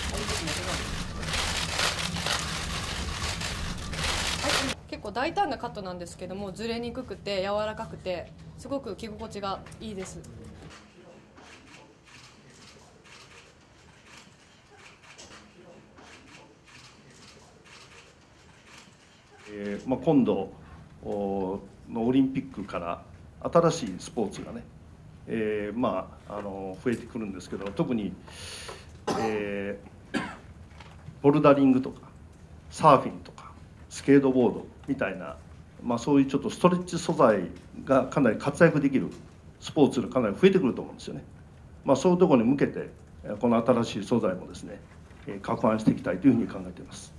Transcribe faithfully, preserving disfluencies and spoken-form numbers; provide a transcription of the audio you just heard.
結構大胆なカットなんですけども、ずれにくくて柔らかくてすごく着心地がいいです。 えーまあ、今度のオリンピックから新しいスポーツがね、えーまあ、あの増えてくるんですけど、特に、えー、ボルダリングとかサーフィンとかスケートボードみたいな、まあ、そういうちょっとストレッチ素材がかなり活躍できるスポーツがかなり増えてくると思うんですよね。まあ、そういうところに向けてこの新しい素材もですね、攪拌していきたいというふうに考えています。